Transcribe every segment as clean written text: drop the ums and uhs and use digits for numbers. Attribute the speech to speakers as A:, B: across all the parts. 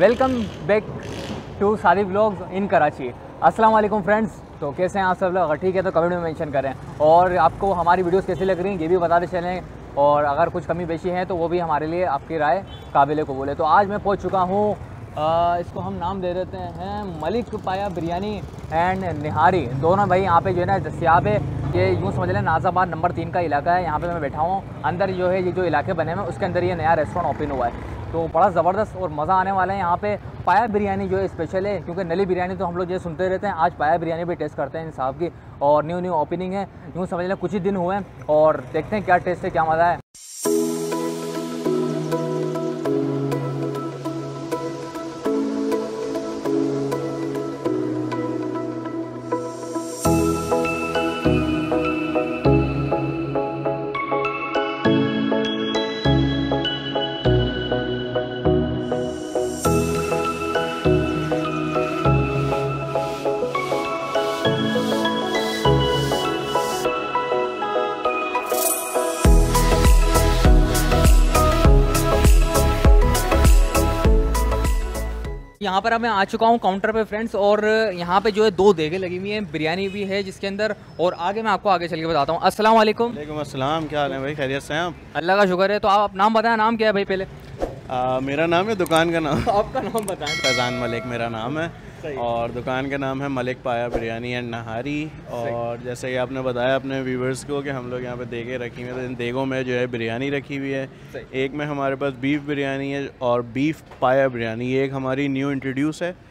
A: Welcome back to Saadi vlogs in Karachi. अस्सलाम वालेकुम friends. तो कैसे हैं आप सब लोग? अगर ठीक है तो कमेंट में मेंशन करें और आपको हमारी वीडियोस कैसी लग रही हैं ये भी बताते चलें, और अगर कुछ कमी पेशी है तो वो भी हमारे लिए आपकी राय काबिल कबूल है। तो आज मैं पहुंच चुका हूँ, इसको हम नाम दे देते हैं मलिक पाया बिरयानी एंड निहारी। दोनों भाई यहाँ पे जो है ना दस्तियाब है। ये यूँ समझ लें नाज़ाबाद नंबर 3 का इलाका है। यहाँ पे मैं बैठा हूँ, अंदर जो है ये जो इलाके बने हुए हैं उसके अंदर ये नया रेस्टोरेंट ओपन हुआ है। तो बड़ा ज़बरदस्त और मज़ा आने वाला है। यहाँ पे पाया बिरयानी जो है स्पेशल है, क्योंकि नली बिरयानी तो हम लोग ये सुनते रहते हैं। आज पाया बिरयानी भी टेस्ट करते हैं इन साहब की, और न्यू ओपनिंग है। यूँ समझ लें कुछ ही दिन हुए हैं और देखते हैं क्या टेस्ट है, क्या मज़ा है। यहाँ पर अब मैं आ चुका हूँ काउंटर पे फ्रेंड्स, और यहाँ पे जो है 2 देगे लगी हुई हैं, बिरयानी भी है जिसके अंदर, और आगे मैं आपको आगे चल के बताता हूँ। अस्सलाम वालेकुम।
B: वालेकुम अस्सलाम, क्या हाल है भाई? खैरियत से हैं आप?
A: अल्लाह का शुक्र है। तो आप नाम बताएं, नाम क्या है भाई पहले?
B: मेरा नाम है, दुकान का नाम
A: आपका नाम बताएं।
B: फैज़ान मलिक मेरा नाम है, और दुकान का नाम है मलिक पाया बिरयानी एंड नहारी। और जैसे कि आपने बताया अपने व्यूवर्स को कि हम लोग यहाँ पे देगे रखी हुई हैं, तो इन देगों में जो है बिरयानी रखी हुई है। एक में हमारे पास बीफ बिरयानी है और बीफ पाया बिरयानी, ये एक हमारी न्यू इंट्रोड्यूस है।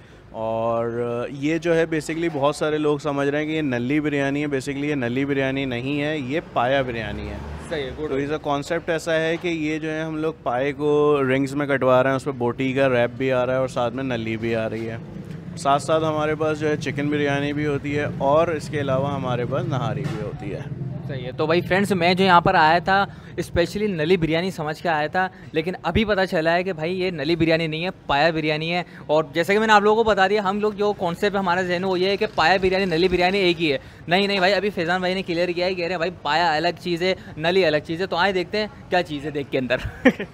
B: और ये जो है बेसिकली बहुत सारे लोग समझ रहे हैं कि ये नली बिरयानी है। बेसिकली ये नली बिरयानी नहीं है, ये पाया बिरयानी है।
A: सही है।
B: तो इसका कॉन्सेप्ट ऐसा है कि ये जो है हम लोग पाए को रिंग्स में कटवा रहे हैं, उस पर बोटी का रैप भी आ रहा है और साथ में नली भी आ रही है। साथ साथ हमारे पास जो है चिकन बिरयानी भी होती है, और इसके अलावा हमारे पास नहारी भी होती है।
A: सही है। तो भाई फ्रेंड्स, मैं जो यहाँ पर आया था स्पेशली नली बिरयानी समझ के आया था, लेकिन अभी पता चला है कि भाई ये नली बिरयानी नहीं है, पाया बिरयानी है। और जैसे कि मैंने आप लोगों को बता दिया, हम लोग जो कॉन्सेप्ट हमारा जहन वो ये है कि पाया बिरयानी नली बिरयानी एक ही है। नहीं भाई, अभी फैज़ान भाई ने क्लियर किया है, कह रहे हैं भाई पाया अलग चीज़ है, नली अलग चीज़ है। तो आए देखते हैं क्या चीज़ है देख के अंदर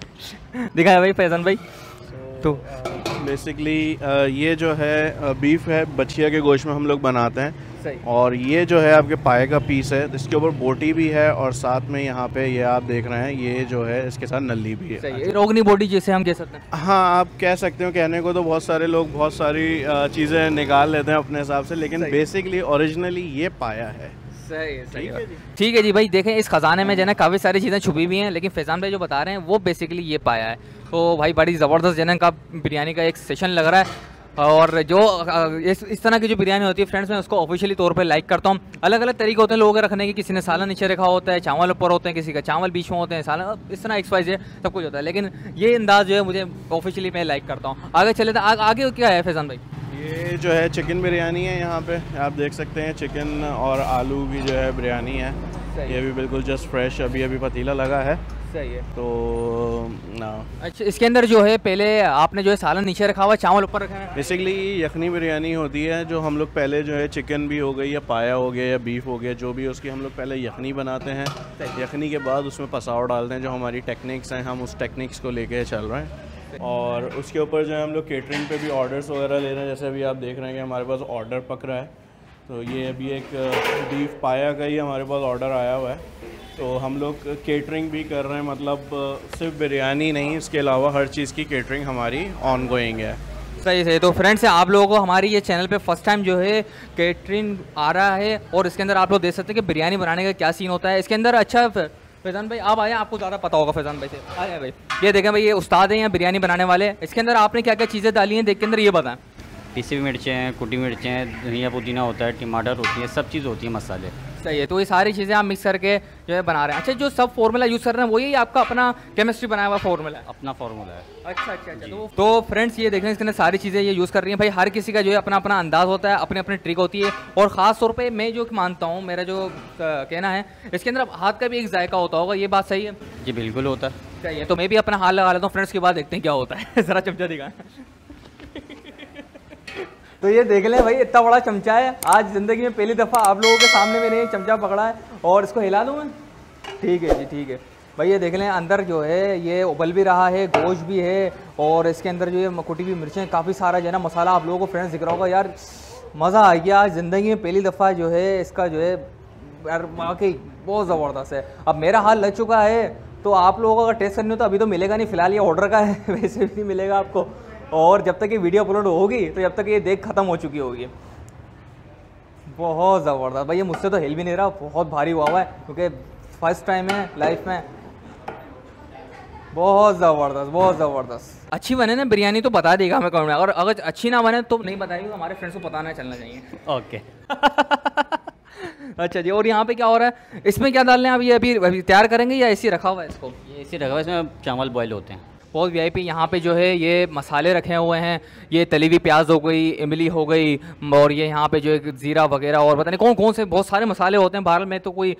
A: दिखाया भाई फैज़ान भाई। तो
B: बेसिकली ये जो है बीफ है, बछिया के गोश्त में हम लोग बनाते हैं।
A: सही।
B: और ये जो है आपके पाए का पीस है, इसके ऊपर बोटी भी है, और साथ में यहाँ पे ये आप देख रहे हैं ये जो है इसके साथ नली भी है।
A: सही है। रोगनी बोटी जिसे हम कह सकते हैं।
B: हाँ, आप कह सकते हो। कहने को तो बहुत सारे लोग बहुत सारी चीज़ें निकाल लेते हैं अपने हिसाब से, लेकिन बेसिकली ओरिजिनली ये पाया है।
A: सही है। ठीक है जी भाई, देखें इस खजाने में जो है ना काफ़ी सारी चीज़ें छुपी हुई हैं, लेकिन फैज़ान भाई जो बता रहे हैं वो बेसिकली ये पाया है। तो भाई बड़ी ज़बरदस्त जनन का बिरयानी का एक सेशन लग रहा है। और जो इस तरह की जो बिरयानी होती है फ्रेंड्स, मैं उसको ऑफिशियली तौर पे लाइक करता हूँ। अलग अलग तरीके होते हैं लोगों के रखने के, किसी ने सालन नीचे रखा होता है, चावल ऊपर होते हैं, किसी का चावल बीच में होते हैं, सालन इस तरह XYZ सब कुछ होता है, लेकिन ये अंदाज़ जो है मुझे ऑफिशियली मैं लाइक करता हूँ। आगे चले तो आगे क्या है फैज़ान भाई?
B: ये जो है चिकन बिरयानी है, यहाँ पे आप देख सकते हैं चिकन और आलू की जो है बिरयानी है। ये भी बिल्कुल जस्ट फ्रेश अभी पतीला लगा है।
A: सही है।
B: तो
A: अच्छा, इसके अंदर जो है पहले आपने जो है सालन नीचे रखा हुआ, चावल ऊपर रखा है।
B: बेसिकली यखनी बिरयानी होती है, जो हम लोग पहले जो है चिकन भी हो गई या पाया हो गया या बीफ हो गया, जो भी उसकी हम लोग पहले यखनी बनाते हैं। यखनी के बाद उसमें पसाव डालते हैं, जो हमारी टेक्निक्स हैं, हम उस टेक्निक्स को लेके चल रहे हैं। और उसके ऊपर जो है हम लोग केटरिंग पे भी ऑर्डर्स वगैरह ले रहे हैं। जैसे अभी आप देख रहे हैं कि हमारे पास ऑर्डर पक रहा है, तो ये अभी एक बीफ पाया का ही हमारे पास ऑर्डर आया हुआ है। तो हम लोग केटरिंग भी कर रहे हैं, मतलब सिर्फ बिरयानी नहीं, इसके अलावा हर चीज़ की केटरिंग हमारी ऑन गोइंग है।
A: सही। तो फ्रेंड्स, आप लोगों को हमारी ये चैनल पे फर्स्ट टाइम जो है केटरिंग आ रहा है, और इसके अंदर आप लोग देख सकते हैं कि बिरयानी बनाने का क्या सीन होता है इसके अंदर। अच्छा फैज़ान भाई आप आए, आपको ज़्यादा पता होगा फैज़ान भाई से। आए भाई, ये देखें भाई, ये उस्ताद हैं यहाँ बिरयानी बनाने वाले। इसके अंदर आपने क्या क्या चीज़ें डाली हैं देख के अंदर, ये बताएं।
C: पिसी हुई मिर्चें हैं, कुटी मिर्चें हैं, धनिया पुदीना होता है, टमाटर होती है, सब चीज़ होती है, मसाले। सही
A: है। तो ये सारी चीज़ें आप मिक्स करके जो है बना रहे हैं। अच्छा, जो सब फार्मूला यूज़ कर रहे हैं वही आपका अपना केमिस्ट्री बनाया हुआ फार्मूला है?
C: अपना फार्मूला है।
A: अच्छा। तो फ्रेंड्स, ये देखें इसके अंदर सारी चीज़ें ये यूज़ कर रही हैं। भाई हर किसी का जो है अपना अपना अंदाज़ होता है, अपनी अपनी ट्रिक होती है। और ख़ास तौर पे मैं जो मानता हूँ, मेरा जो कहना है, इसके अंदर हाथ का भी एक जायका होता होगा, ये बात सही है?
C: जी बिल्कुल होता है।
A: सही है। तो मैं भी अपना हाथ लगा लेता हूँ फ्रेंड्स, के बाद देखते हैं क्या होता है ज़रा चमचा दिखाएं तो ये देख लें भाई, इतना बड़ा चमचा है। आज ज़िंदगी में पहली दफ़ा आप लोगों के सामने मैंने चमचा पकड़ा है, और इसको हिला दूँ मैं? ठीक है जी, ठीक है। भाई ये देख लें अंदर जो है ये उबल भी रहा है, गोश्त भी है और इसके अंदर जो है कुटी हुई मिर्चें, काफ़ी सारा जो है ना मसाला आप लोगों को फ्रेंड्स दिख रहा होगा। यार मज़ा आ गया, ज़िंदगी में पहली दफ़ा जो है इसका जो है यार वाकई बहुत ज़बरदस्त है। अब मेरा हाल लग चुका है, तो आप लोगों को अगर टेस्ट करनी हो तो अभी तो मिलेगा नहीं, फ़िलहाल ये ऑर्डर का है वैसे भी नहीं मिलेगा आपको, और जब तक ये वीडियो अपलोड होगी तो जब तक ये देख ख़त्म हो चुकी होगी। बहुत ज़बरदस्त भाई, ये मुझसे तो हिल भी नहीं रहा, बहुत भारी हुआ है क्योंकि फर्स्ट टाइम है लाइफ में। बहुत ज़बरदस्त, बहुत ज़बरदस्त। अच्छी बने ना बिरयानी तो बता देगा हमें कमेंट में, और अगर अच्छी ना बने तो नहीं बताएगी, तो हमारे फ्रेंड्स को पता ना चलना चाहिए।
C: ओके।
A: अच्छा जी, और यहाँ पे क्या हो रहा है, इसमें क्या डालने हैं आप, ये अभी तैयार करेंगे या ऐसे ही रखा हुआ है इसको?
C: ये इसी रखा हुआ है, इसमें चावल बॉयल होते हैं।
A: बहुत वीआईपी यहाँ पे जो है ये मसाले रखे हुए हैं, ये तली हुई प्याज हो गई, इमली हो गई, और ये यहाँ पे जो है ज़ीरा वगैरह और पता नहीं कौन कौन से बहुत सारे मसाले होते हैं। बहरहाल मैं तो कोई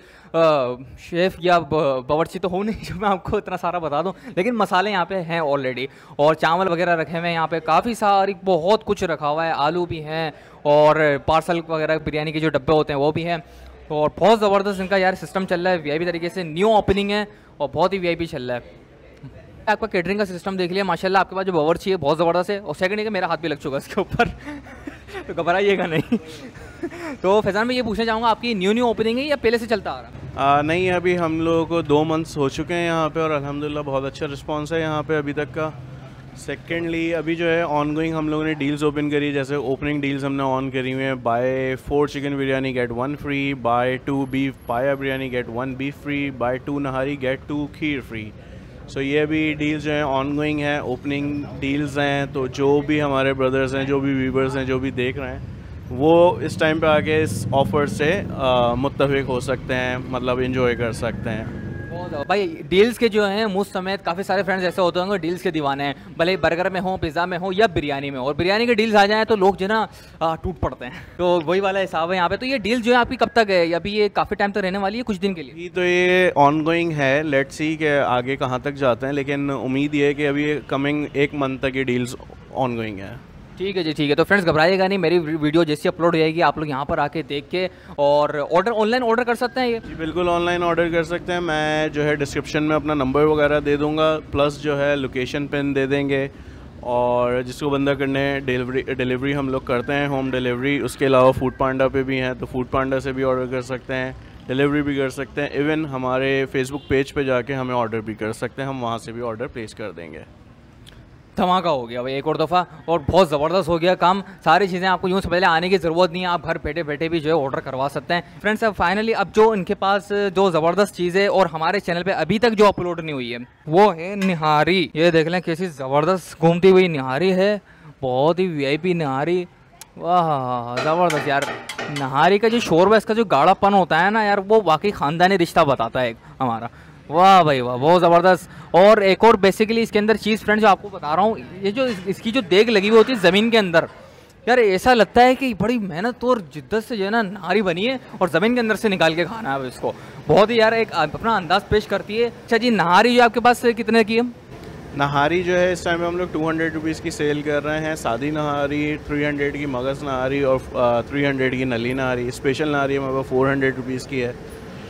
A: शेफ़ या बावर्ची तो हूँ नहीं जो मैं आपको इतना सारा बता दूँ, लेकिन मसाले यहाँ पे हैं ऑलरेडी, और चावल वगैरह रखे हुए हैं यहाँ पे, काफ़ी सारी बहुत कुछ रखा हुआ है, आलू भी हैं और पार्सल वगैरह बिरयानी के जो डब्बे होते हैं वो भी हैं, और बहुत ज़बरदस्त इनका यार सिस्टम चल रहा है वीआईपी तरीके से। न्यू ओपनिंग है और बहुत ही वीआईपी चल रहा है। आपका केटरिंग का सिस्टम देख लिया माशाल्लाह, आपके पास जो बावर्ची है बहुत ज़बरदस्त है, और सेकंड है कि मेरा हाथ भी लग चुका है इसके ऊपर तो घबराइएगा नहीं तो फैज़ान मैं ये पूछना चाहूँगा, आपकी न्यू ओपनिंग है या पहले से चलता आ रहा है?
B: नहीं, अभी हम लोगों को 2 मंथ्स हो चुके हैं यहाँ पे, और अल्हम्दुलिल्लाह बहुत अच्छा रिस्पांस है यहाँ पे अभी तक का। सेकेंडली अभी जो है ऑन गोइंग हम लोगों ने डील्स ओपन करी, जैसे ओपनिंग डील्स हमने ऑन करी हुई हैं, buy 4 chicken biryani get 1 free, buy 2 beef paya biryani get 1 beef free, buy 2 nihari gate 2 खीर फ्री। सो ये भी डील्स जो हैं ऑन गोइंग हैं, ओपनिंग डील्स हैं, तो जो भी हमारे ब्रदर्स हैं, जो भी व्यूवर्स हैं, जो भी देख रहे हैं, वो इस टाइम पे आके इस ऑफ़र से मुत्तफ़िक हो सकते हैं, मतलब एंजॉय कर सकते हैं।
A: बहुत भाई डील्स के जो हैं मुझ समेत काफ़ी सारे फ्रेंड्स ऐसे होते होंगे डील्स के दीवाने हैं, भले ही बर्गर में हो, पिज़्ज़ा में हो या बिरयानी में हो, और बिरयानी के डील्स आ जाएँ तो लोग जो है ना टूट पड़ते हैं। तो वही वाला हिसाब है यहाँ पे। तो ये डील जो है आपकी कब तक है, अभी ये काफ़ी टाइम तक रहने वाली है, कुछ दिन के लिए?
B: अभी तो ये ऑन गोइंग है, लेट्स सी कि आगे कहाँ तक जाते हैं, लेकिन उम्मीद ये है कि अभी कमिंग 1 मंथ तक ये डील्स ऑन गोइंग है।
A: ठीक है जी, ठीक है। तो फ्रेंड्स घबराइएगा नहीं, मेरी वीडियो जैसी अपलोड हो जाएगी आप लोग यहाँ पर आके देख के और ऑनलाइन ऑर्डर कर सकते हैं ये?
B: जी बिल्कुल ऑनलाइन ऑर्डर कर सकते हैं। मैं जो है डिस्क्रिप्शन में अपना नंबर वगैरह दे दूँगा, प्लस जो है लोकेशन पिन दे देंगे, और जिसको बंदा करने डिलीवरी हम लोग करते हैं, होम डिलीवरी। उसके अलावा फूड पांडा पे भी हैं, तो फूड पांडा से भी ऑर्डर कर सकते हैं, डिलीवरी भी कर सकते हैं। इवन हमारे फेसबुक पेज पे जाके हमें ऑर्डर भी कर सकते हैं, हम वहाँ से भी ऑर्डर प्लेस कर देंगे।
A: धमाका हो गया भाई एक और दफ़ा, और बहुत ज़बरदस्त हो गया काम। सारी चीज़ें आपको यूँ से पहले आने की ज़रूरत नहीं है, आप घर बैठे बैठे भी जो है ऑर्डर करवा सकते हैं। फ्रेंड्स अब फाइनली अब जो इनके पास जो ज़बरदस्त चीज़ है और हमारे चैनल पे अभी तक जो अपलोड नहीं हुई है वो है निहारी। ये देख लें कैसी ज़बरदस्त घूमती हुई निहारी है, बहुत ही वीआईपी निहारी। वाह ज़बरदस्त यार, निहारी का जो शोरबा, इसका जो गाढ़ापन होता है ना यार, वो वाकई ख़ानदानी रिश्ता बताता है हमारा। वाह भाई वाह, बहुत ज़बरदस्त। और एक और बेसिकली इसके अंदर चीज़ फ्रेंड्स जो आपको बता रहा हूँ, ये जो इसकी जो देग लगी हुई होती है ज़मीन के अंदर, यार ऐसा लगता है कि बड़ी मेहनत और जिद्दत से जो है ना नारी बनी है और ज़मीन के अंदर से निकाल के खाना है इसको। बहुत ही यार एक अपना अंदाज़ पेश करती है। अच्छा जी, नहारी जो आपके पास कितने की है?
B: नहारी जो है इस टाइम हम लोग 200 रुपीज़ की सेल कर रहे हैं। सादी नहारी 300 की, मगज़ नहारी और 300 की नली नहारी। स्पेशल नहारी हमारे पास 400 रुपीज़ की है,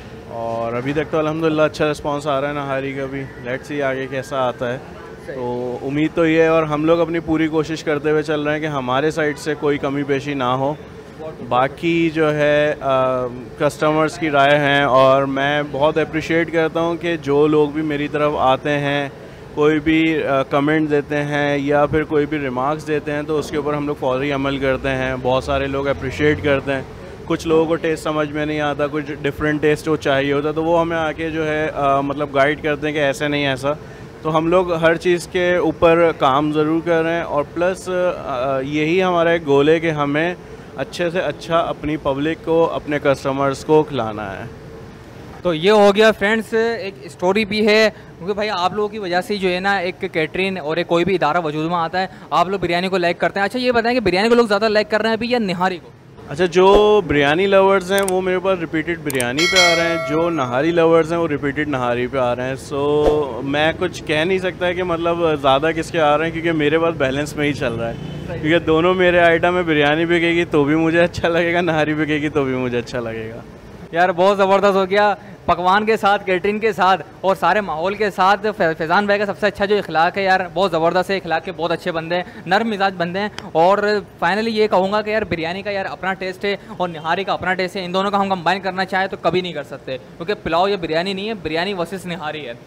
B: और अभी तक तो अल्हम्दुलिल्लाह अच्छा रिस्पांस आ रहा है नहारी का भी। लेट्स सी आगे कैसा आता है, तो उम्मीद तो ये है, और हम लोग अपनी पूरी कोशिश करते हुए चल रहे हैं कि हमारे साइड से कोई कमी पेशी ना हो। बाकी जो है कस्टमर्स की राय हैं, और मैं बहुत अप्रिशिएट करता हूँ कि जो लोग भी मेरी तरफ आते हैं, कोई भी कमेंट देते हैं या फिर कोई भी रिमार्क्स देते हैं, तो उसके ऊपर हम लोग फौरी अमल करते हैं। बहुत सारे लोग अप्रिशिएट करते हैं। कुछ लोगों को टेस्ट समझ में नहीं आता, कुछ डिफरेंट टेस्ट वो चाहिए होता, तो वो हमें आके जो है मतलब गाइड करते हैं कि ऐसे नहीं ऐसा। तो हम लोग हर चीज़ के ऊपर काम ज़रूर कर रहे हैं, और प्लस यही हमारा एक गोल है कि हमें अच्छे से अच्छा अपनी पब्लिक को, अपने कस्टमर्स को खिलाना है।
A: तो ये हो गया फ्रेंड्स, एक स्टोरी भी है, क्योंकि भाई आप लोगों की वजह से जो है ना एक कैटरिंग और एक कोई भी इदारा वजूद में आता है। आप लोग बिरयानी को लाइक करते हैं। अच्छा ये बताएं कि बिरयानी को लोग ज़्यादा लाइक कर रहे हैं अभी या निहारी को?
B: अच्छा, जो बिरयानी लवर्स हैं वो मेरे पास रिपीटेड बिरयानी पे आ रहे हैं, जो नहारी लवर्स हैं वो रिपीटेड नहारी पे आ रहे हैं। सो मैं कुछ कह नहीं सकता कि मतलब ज़्यादा किसके आ रहे हैं, क्योंकि मेरे पास बैलेंस में ही चल रहा है। क्योंकि दोनों मेरे आइटम में बिरयानी बिकेगी तो भी मुझे अच्छा लगेगा, नहारी बिकेगी तो भी मुझे अच्छा लगेगा।
A: यार बहुत ज़बरदस्त हो गया पकवान के साथ, कैटरिंग के साथ और सारे माहौल के साथ फैज़ान भाई का सबसे अच्छा जो इखलाक है यार, बहुत ज़बरदस्त है इखलाक के, बहुत अच्छे बंदे हैं, नर्म मिजाज बंदे हैं। और फाइनली ये कहूँगा कि यार बिरयानी का यार अपना टेस्ट है और निहारी का अपना टेस्ट है, इन दोनों का हम कंबाइन करना चाहें तो कभी नहीं कर सकते, क्योंकि पुलाव या बिरयानी नहीं है, बिरयानी वर्सेस निहारी है।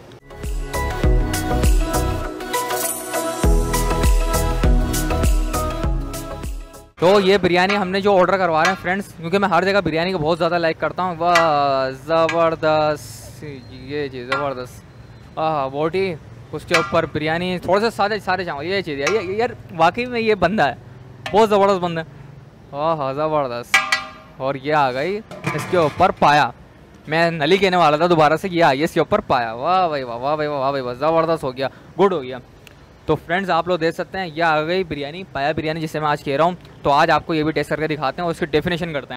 A: तो ये बिरयानी हमने जो ऑर्डर करवा रहे हैं फ्रेंड्स, क्योंकि मैं हर जगह बिरयानी को बहुत ज़्यादा लाइक करता हूँ। वाह ज़बरदस्त, ये चीज़ ज़बरदस्त, बोटी, उसके ऊपर बिरयानी, थोड़े से सारे चावल, ये चीज़ है यार वाकई में ये बंदा है, बहुत ज़बरदस्त बंदा है। हाँ ज़बरदस्त। और ये आ गई इसके ऊपर पाया, मैं नली कहने वाला था दोबारा से, ये आई इसके ऊपर पाया। वाह भाई वाह, वाह भाई वाह, वाह भाई वाह, ज़बरदस्त हो गया, गुड हो गया। तो फ्रेंड्स आप लोग देख सकते हैं ये आ गई बिरयानी, पाया बिरयानी जिसे मैं आज कह रहा हूँ। तो आज आपको ये भी टेस्ट करके दिखाते हैं और उसकी डेफिनेशन करते हैं।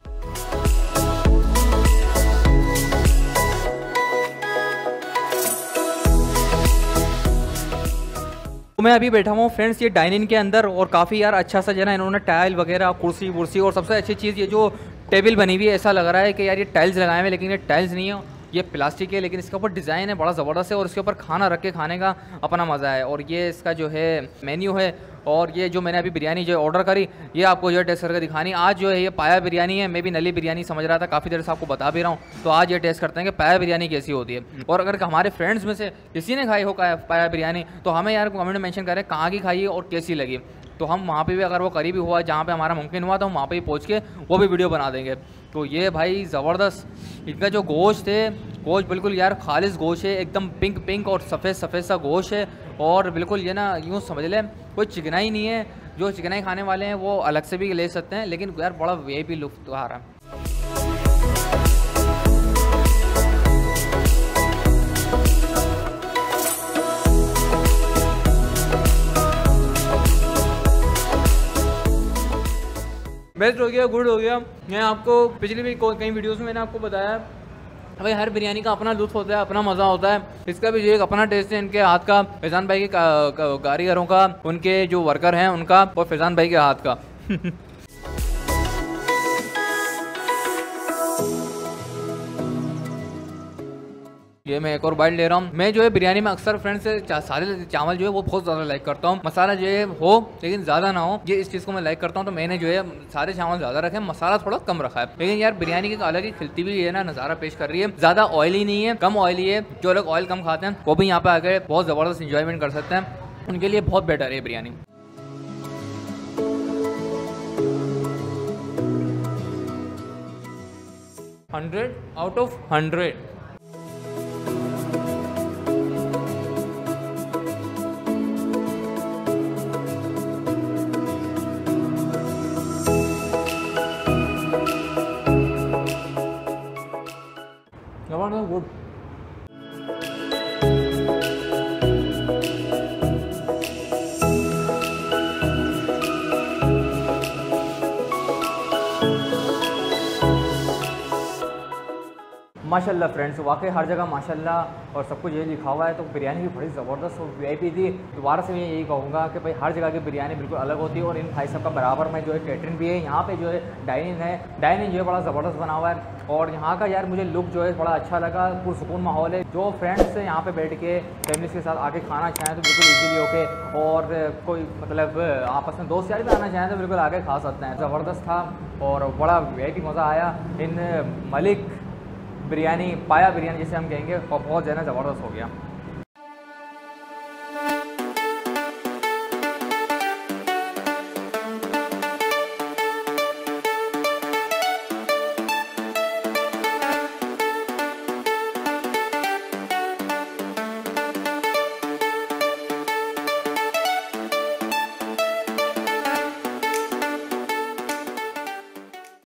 A: तो मैं अभी बैठा हूँ फ्रेंड्स ये डाइनिंग के अंदर, और काफ़ी यार अच्छा सा जो है ना इन्होंने टाइल वगैरह, कुर्सी वुर्सी, और सबसे अच्छी चीज़ ये जो टेबल बनी हुई है, ऐसा लग रहा है कि यार ये टाइल्स लगाए हुए, लेकिन ये टाइल्स नहीं है, ये प्लास्टिक है, लेकिन इसके ऊपर डिज़ाइन है बड़ा ज़बरदस्त है, और इसके ऊपर खाना रख के खाने का अपना मज़ा है। और ये इसका जो है मेन्यू है, और ये जो मैंने अभी बिरयानी जो ऑर्डर करी, ये आपको जो है टेस्ट करके दिखानी। आज जो है ये पाया बिरयानी है, मैं भी नली बिरयानी समझ रहा था, काफ़ी देर से आपको बता भी रहा हूँ। तो आज ये टेस्ट करते हैं कि पाया बिरयानी कैसी होती है। और अगर हमारे फ्रेंड्स में से किसी ने खाई हो पाया बिरयानी, तो हमें यार कमेंट में मेंशन करें कहाँ की खाई है और कैसी लगी। तो हम वहाँ पे भी, अगर वो करीबी हुआ जहाँ पे हमारा मुमकिन हुआ, तो हम वहाँ पे भी पहुँच के वो भी वीडियो बना देंगे। तो ये भाई ज़बरदस्त, इनका जो गोश्त है, गोश्त बिल्कुल यार खालिस गोश्त है, एकदम पिंक और सफ़ेद सा गोश्त है। और बिल्कुल ये ना यूँ समझ लें कोई चिकनाई नहीं है, जो चिकनाई खाने वाले हैं वो अलग से भी ले सकते हैं, लेकिन यार बड़ा VIP लुत्फ़ आ रहा है। बेस्ट हो गया, गुड हो गया। मैं आपको पिछली भी कई वीडियोस में मैंने आपको बताया भाई हर बिरयानी का अपना लुत्फ़ होता है, अपना मज़ा होता है। इसका भी जो एक अपना टेस्ट है, इनके हाथ का, फैज़ान भाई के कारीगरों का, उनके जो वर्कर हैं उनका, और फैज़ान भाई के हाथ का। ये मैं एक और बाइट ले रहा हूँ। मैं जो है बिरयानी में अक्सर फ्रेंड्स से सारे चावल जो है वो बहुत ज़्यादा लाइक करता हूँ, मसाला जो है हो लेकिन ज़्यादा ना हो, ये इस चीज़ को मैं लाइक करता हूँ। तो मैंने जो है सारे चावल ज़्यादा रखे, मसाला थोड़ा कम रखा है। लेकिन यार बिरयानी की अलग ही खिलती हुई है ना नज़ारा पेश कर रही है, ज़्यादा ऑयली नहीं है, कम ऑयली है। जो लोग ऑयल कम खाते हैं वो भी यहाँ पे आकर बहुत ज़बरदस्त इंजॉयमेंट कर सकते हैं, उनके लिए बहुत बेटर है biryani. Hundred out of 100। Good. माशाल्लाह फ्रेंड्स, वाकई हर जगह माशाल्लाह और सब कुछ ये लिखा हुआ है। तो बिरयानी भी बड़ी ज़बरदस्त और VIP थी। दोबारा से मैं यही कहूँगा कि भाई हर जगह की बिरयानी बिल्कुल अलग होती है, और इन भाई सब का बराबर में जो है कैटरिंग भी है। यहाँ पे जो है डाइनिंग है, डाइनिंग जो है बड़ा ज़बरदस्त बना हुआ है, और यहाँ का यार मुझे लुक जो है बड़ा अच्छा लगा, पुरसुकून माहौल है। जो फ्रेंड्स यहाँ पे बैठ के फैमिली के साथ आके खाना चाहें तो बिल्कुल ईजीली होके, और कोई मतलब आपस में दोस्त यार भी आना चाहें तो बिल्कुल आके खा सकते हैं। ज़बरदस्त था और बड़ा VIP मज़ा आया। इन मलिक बिरयानी, पाया बिरयानी जिसे हम कहेंगे, और बहुत ज़्यादा ज़बरदस्त हो गया।